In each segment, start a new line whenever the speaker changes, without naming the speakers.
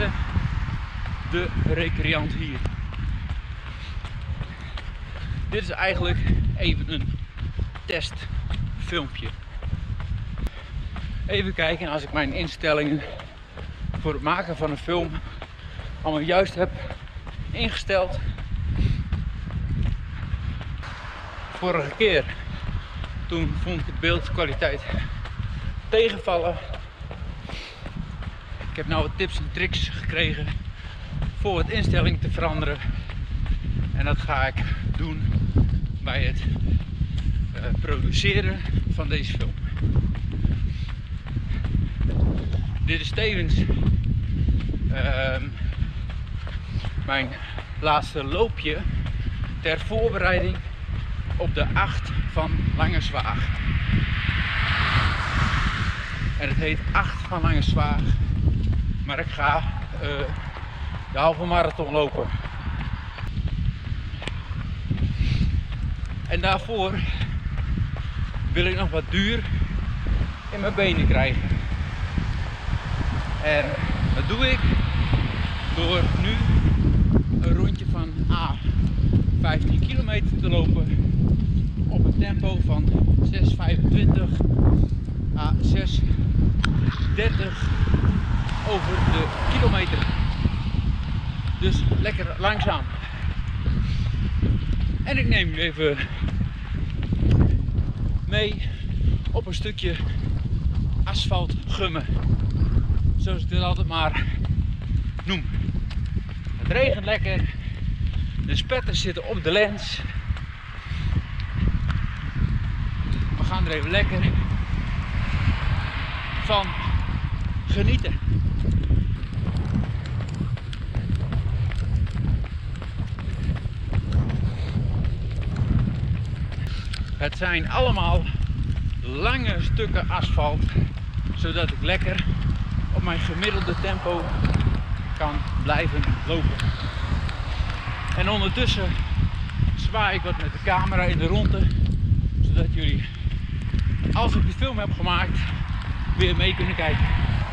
Verte de recreant hier. Dit is eigenlijk even een testfilmpje. Even kijken als ik mijn instellingen voor het maken van een film allemaal juist heb ingesteld. Vorige keer toen vond ik de beeldkwaliteit tegenvallen. Ik heb nou wat tips en tricks gekregen voor het instelling te veranderen. En dat ga ik doen bij het produceren van deze film. Dit is tevens mijn laatste loopje ter voorbereiding op de 8 van Langerswaag. En het heet 8 van Langerswaag, maar ik ga de halve marathon lopen. En daarvoor wil ik nog wat duur in mijn benen krijgen. En dat doe ik door nu een rondje van 15 kilometer te lopen op een tempo van 6,25 à 6,30 over de kilometer. Dus lekker langzaam. En ik neem u even mee op een stukje asfalt gummen, zoals ik dit altijd maar noem. Het regent lekker, de spetters zitten op de lens. We gaan er even lekker van genieten. Het zijn allemaal lange stukken asfalt, zodat ik lekker op mijn gemiddelde tempo kan blijven lopen. En ondertussen zwaai ik wat met de camera in de ronde, zodat jullie, als ik de film heb gemaakt, weer mee kunnen kijken.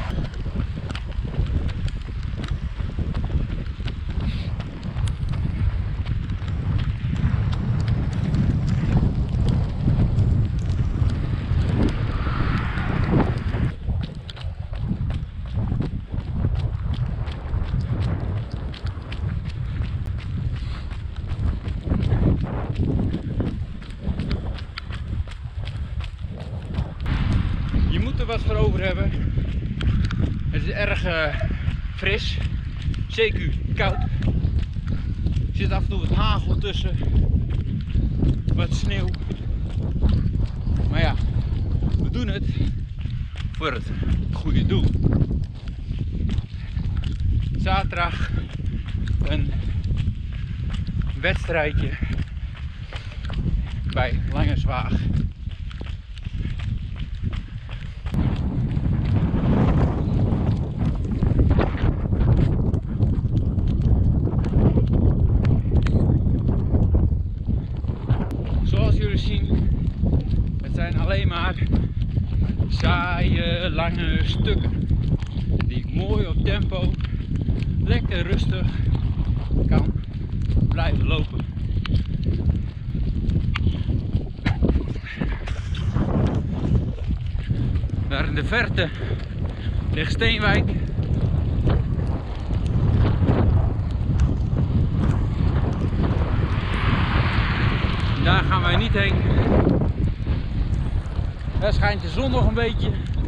Je moet er wat voor over hebben. Het is erg fris, CQ koud. Er zit af en toe wat hagel tussen, wat sneeuw. Maar ja, we doen het voor het goede doel. Zaterdag een wedstrijdje bij Langerswaag. Zoals jullie zien, het zijn alleen maar saaie, lange stukken die ik mooi op tempo, lekker rustig kan blijven lopen. Daar in de verte ligt Steenwijk. Daar gaan wij niet heen. Daar schijnt de zon nog een beetje.